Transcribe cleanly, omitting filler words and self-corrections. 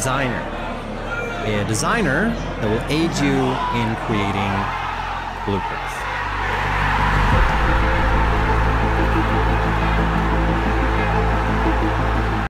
designer. A designer that will aid you in creating blueprints.